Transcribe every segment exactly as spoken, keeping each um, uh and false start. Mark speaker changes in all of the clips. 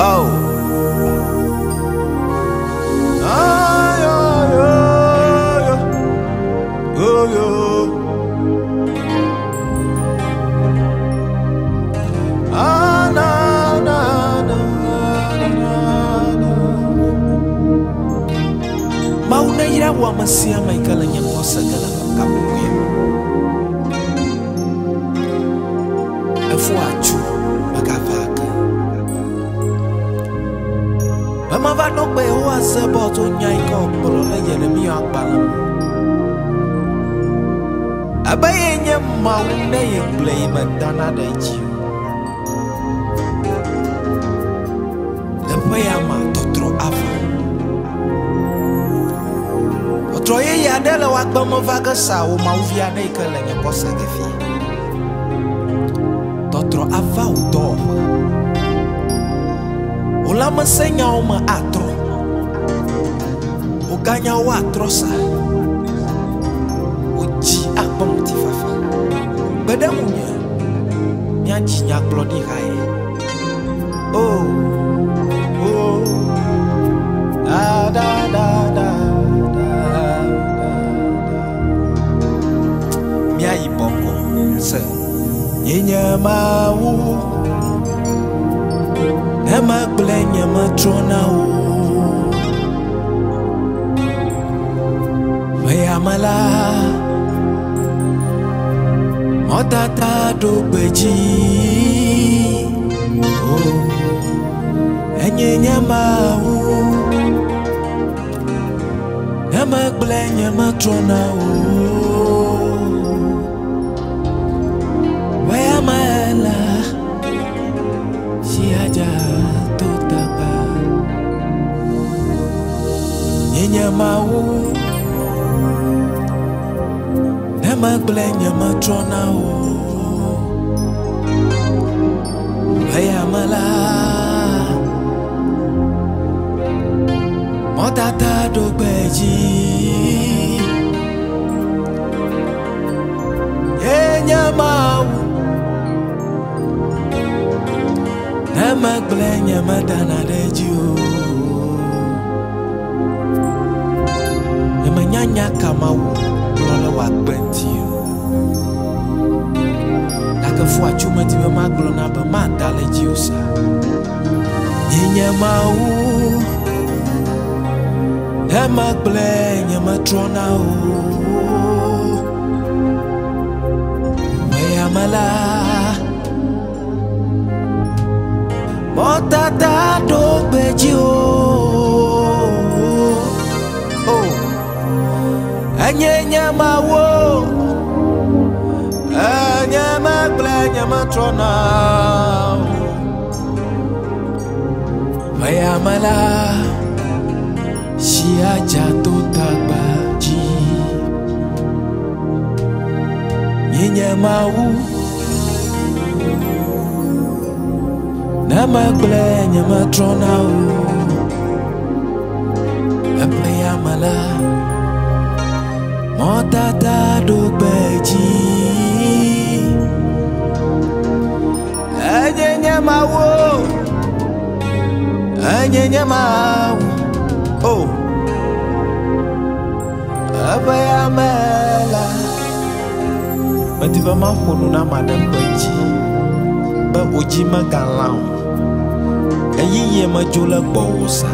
Speaker 1: Oh. Ah, yeah, yeah, yeah. Oh, yeah. Ah, na, na, na, na, na. Mauna ira wa masia maikala nyamosa gala kabuye. Efu achu magavaka. Mama va no pe o asebo to nyai ko polo le Yeremi akbalam. Abaye nye mauna ye play madana de ji. Lepayama totro ava. Otroye ya dele wakba mo vaga sa o mauvia ne kala nye posa gefi. Totro ava o do. Ola masenya o ma atro. O ganya o atrosa. O ji akbom tifafa. Bedamunya. Nya ji nya glodi hae. Oh. Oh. Da da da da. Mia ibongo. Se. Nyenya mau. Nema glenya matrona o. Mayamala. Motata do beji. Oh. Nyenya mau. Nema glenya matrona o. Mayamala. Siaja totaba Nyenya mau Nema glenya matrona o Bayamala Motata do beji Nyenya mau Nema glenya madana deju Nema nyanya kama wu Lola wakbenti Laka fwa chuma tiwe maglona ba madale jiusa Nyenya mau Nema glenya matrona o Mayamala Motata do beji o Oh Anyenya mawo Anyema glenya matrona Mayamala Siaja to tabaji Nyenya mawo Nama glenya matrona o Epayamala Motata do beji Anyenya mawo Anyenya mawo Oh Epayamala Matiba mahonu na madam kweji Ba ojima galau Ayiye majola bosa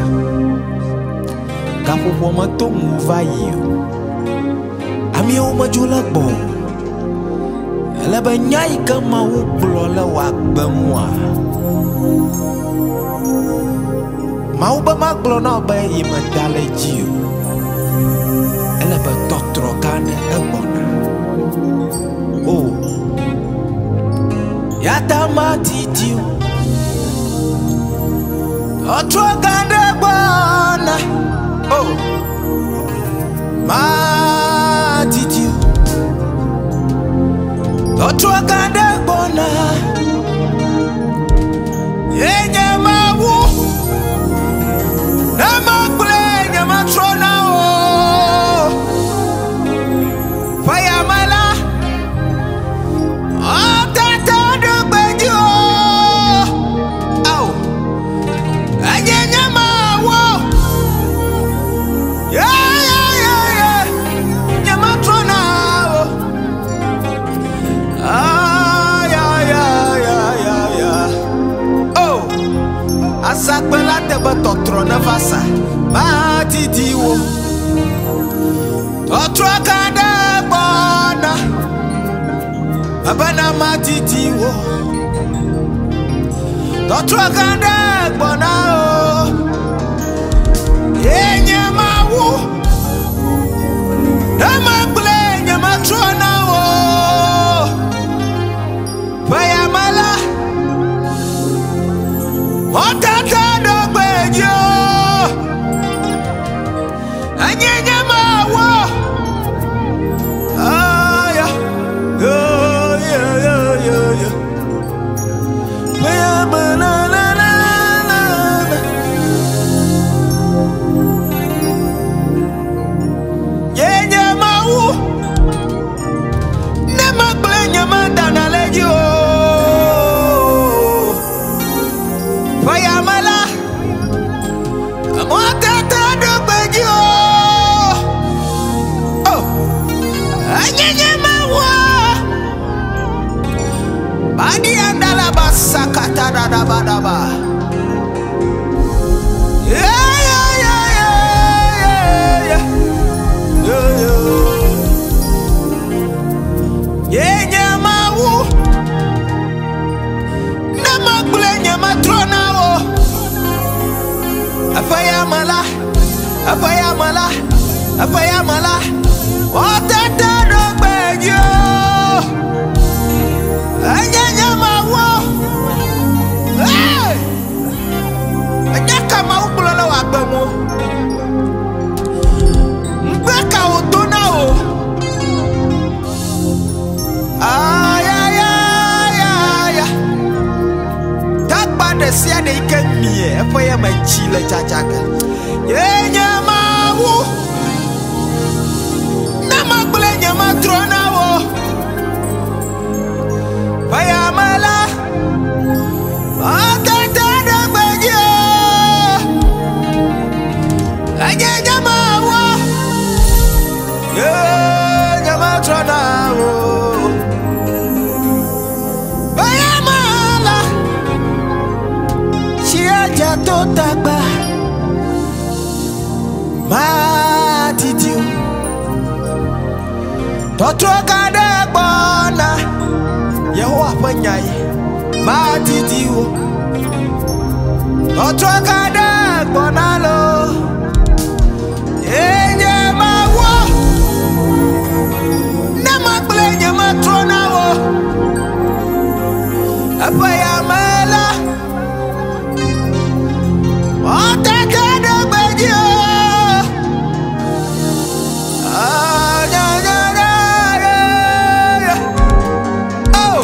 Speaker 1: Kapo po mato muva yo Ami o majola bo Alaba nyai kama uplola wakba mwa Mauba maglo na ba imadale jiyo Alaba totro kane Gborna Oh Yata matitiyo Otro kande Gborna Oh Ma titi Otro kande Gborna Yenye mawu Nema glenya matrona o Fayamala Otata do beji o Asakbela tebe tɔtrɔ ne va sa. Ma didi wo. Tɔtrɔ ka ɖe gbɔna. Abena ma didi wo. Tɔtrɔ ka ɖe gbɔna o. Ye nye Mawu. Ne ma gble nye ma trɔ na wo. Payamala. Otata do gbejo. Anye nye Mawu. Ah ya. Yo yo yo yo yo. Payamala la la la. Ye nye Mawu. Ne ma gble nye ma dana lejo. Payamala. Otata do gbejo. Oh. Anye nye Mawu. Badi andala basakata da da ba da ba. Yeah yeah yeah yeah yeah yeah yeah. Yeah yeah Mawu. Na magbule nyama trona wo. Apayamala. Apayamala. Apayamala. Otata do gbejo. Anya nya Mawu. Hey! Anya ka Mawu bulala wa gbemo. Mbeka otona o. Ay ay ay ay. Takba de sia de ikemie efo ya machile chachaga. Ye nya Mawu. Na magbule nya matrona wo. Payamala. Otata do gbejo. Anye nya Mawu. Ye nya matrona wo. Payamala. Chia to tagba. Ma titi. Tɔtrɔ ka ɖe gbɔna. Yehowa ƒe nyae. Ma didi wo. Tɔtrɔ ka ɖe gbɔna lo. Ye nye Mawu. Ne ma gble nye ma trɔ na wo. Apayamala. Otata do gbejo. Ah ya ya ya ya. Oh.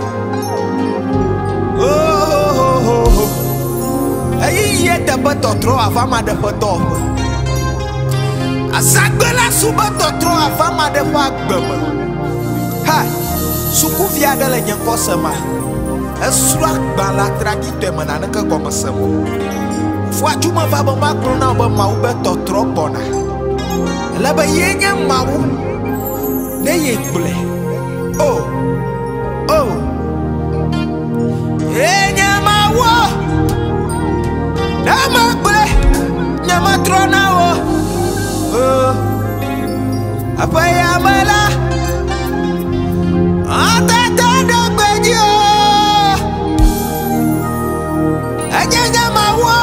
Speaker 1: Oh. Ayi ye de be tɔtrɔ ava ma de ƒe dɔwɔƒe. Asagbela sube tɔtrɔ ava ma de ƒe agbeme. Ha! Sukuvi aɖe le nye ŋkɔ se ma. Esrɔ̃ agbala traditɔe me naneke gɔme se mo. Fo atume va be magblɔ na wo be Mawu be tɔtrɔ gbɔna. Ele be ye nye Mawu. Ne ye gble. Oh. Oh. Ye nye Mawu. Ne ma gble. Nye ma trɔ na wo. Oh. Apayamala. Otata do gbejo. Anye nya Mawu.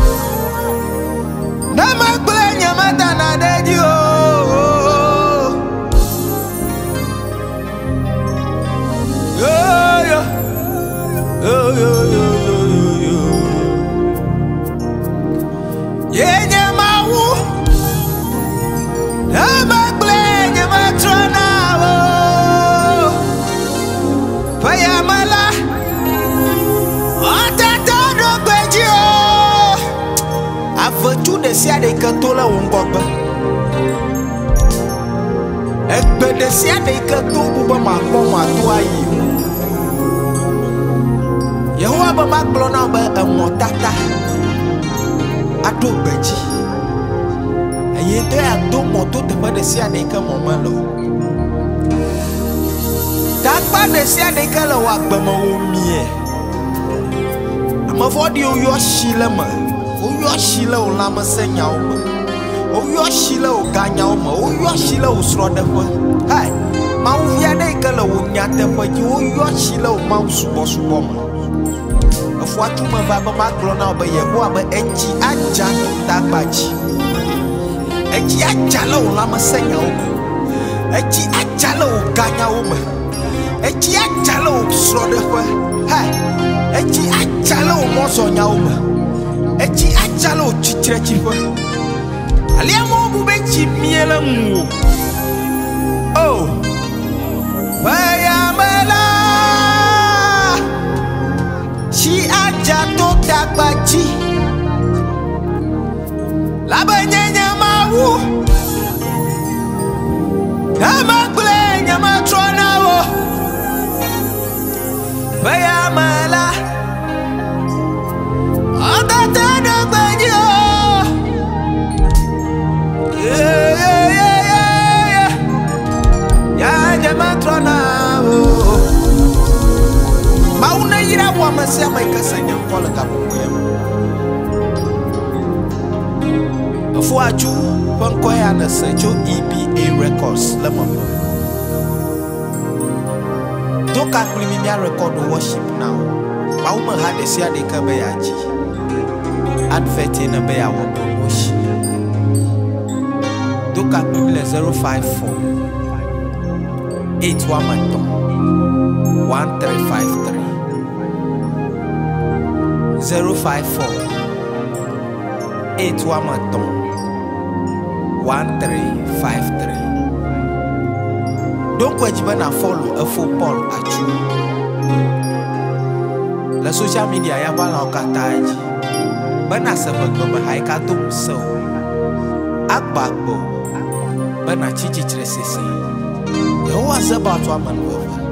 Speaker 1: Ne ma gble nye ma dana dejo. Yo yo. Yo yo yo yo yo. Ye nye Mawu. Ne ma gble nye ma trɔ na wo. Payamala. Otata do gbejo. Avetu de sia de ke to le wo ŋgɔgbe. Egbe de sia de ke to bu be makpɔ mo ato ayi. Yehowa be magblɔ na be emɔtata ato gbedzi. Eye ŋutɔ ya do mɔ to teƒe de sia de ke mɔ me le o. Takpa de sia de ke le wo agbe me wo mie. ma vodi o yo shile ma o yo shile o la ma senya o ma o yo shile o ganya o ma o yo shile o sro de fa hai ma o via de kala o nya de fa ji o yo shile o ma subo subo ma afwa tu ma ba ba ma Gborna ba ye bo ba eji aja tagbaji eji aja la o la ma senya o ma eji aja la o ganya o ma eji aja la o sro de fa hai eji aja la o mo so nya o ma eji aja la o chichire chifa ali mo bu be chi miela mu oh baya mala shi aja to dagbaji la banyenya mawu ama gle nyama trona wo baya mala ada ta dagbaji oh yeah yeah yeah yeah ya nyama trona wo mauna yira wa masia mai kasanya kola kabuya afuaju pankoya na sejo E B A records lama don't cut me me record worship now mauma hade sia de ka be yaji advert na be ya wo promotion don't cut me le zero five four eight one one three five three zero five four eight one one three five three. Don't quit when I follow a football at you. La social media ya bala kataji. Bana sabag ba hay katum so. Akbagbo. Bana chichi tresese. Yo was about one man over.